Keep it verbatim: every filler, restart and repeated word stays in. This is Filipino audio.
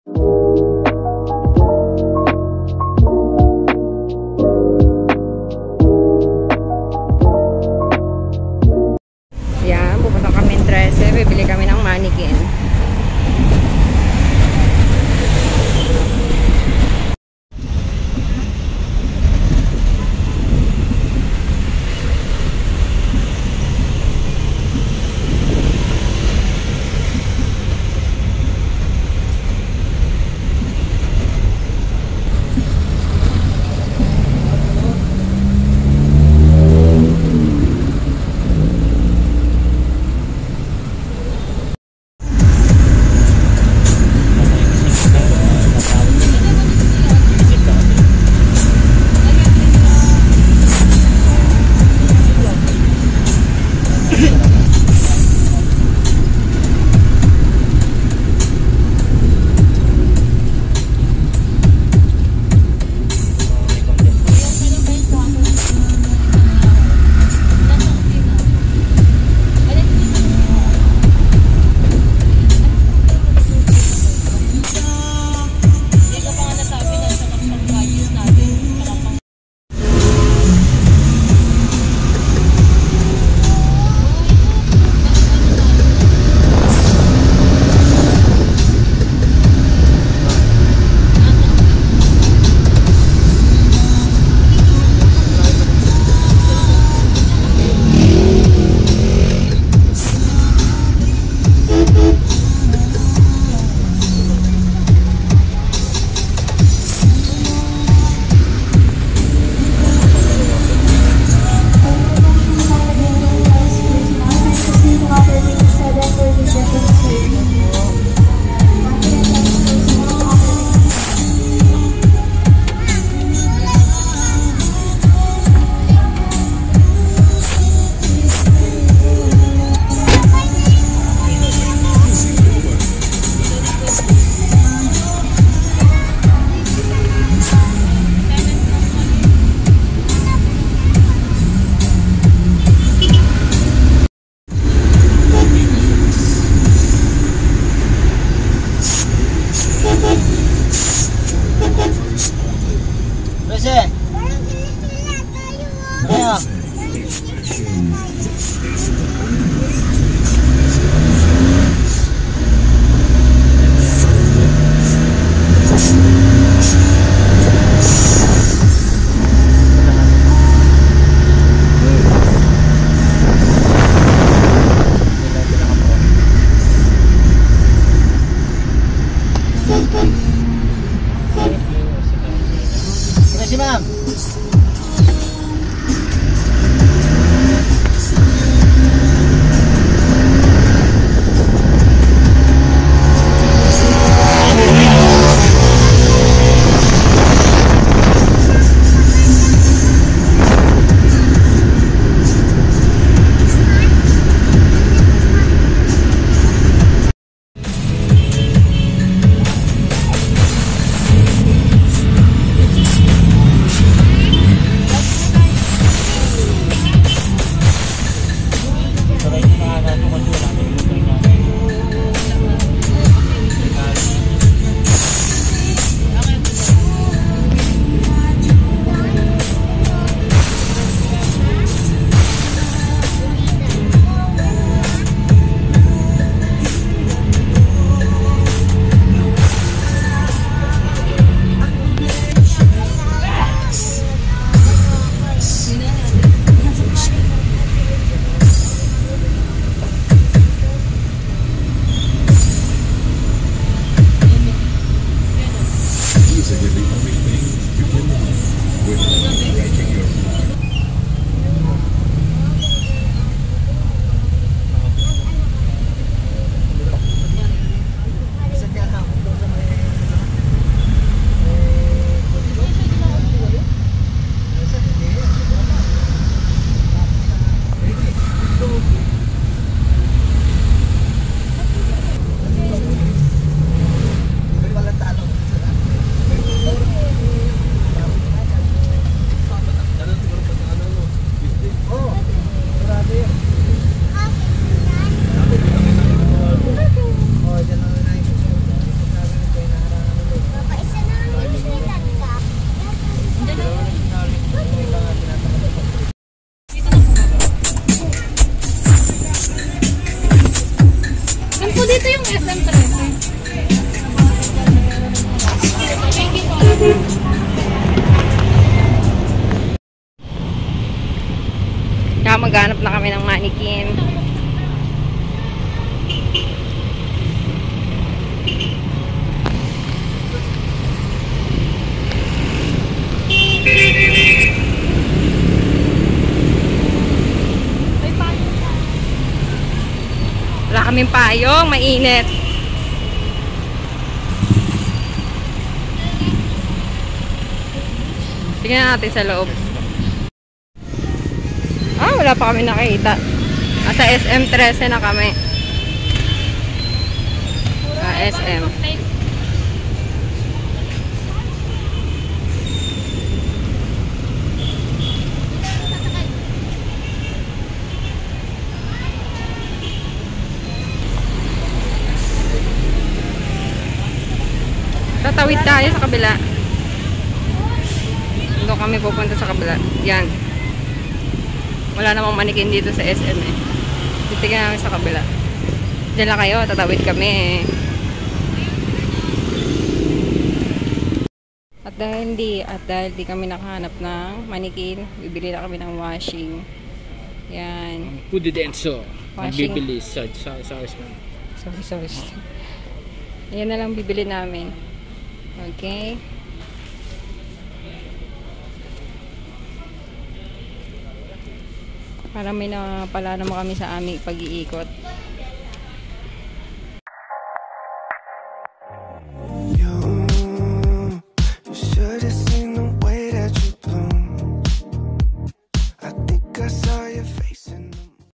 Yan, pupunta kami ng Trece. Bibili kami ng mannequin. Kaya maghanap na kami ng mannequin. Wala kaming payong, mainit. Tingnan natin sa loob. Ah, wala pa kami nakita. Nasa S M thirteen na kami. Ah, S M. Tatawid tayo sa kabila. Doon kami pupunta sa kabila. Yan. Wala namang manikin dito sa S M eh. Titignan namin sa kabila. Diyan lang kayo, tatawid kami. At dahil hindi, at dahil di kami nakahanap ng manikin, bibili na kami ng washing. Yan. Pudi denso. Washing. Bibili. Sorry, sorry, sorry. Sorry, sorry. Yan na lang bibili namin. Okay. Para may na pala naman kami sa aming pag-iikot.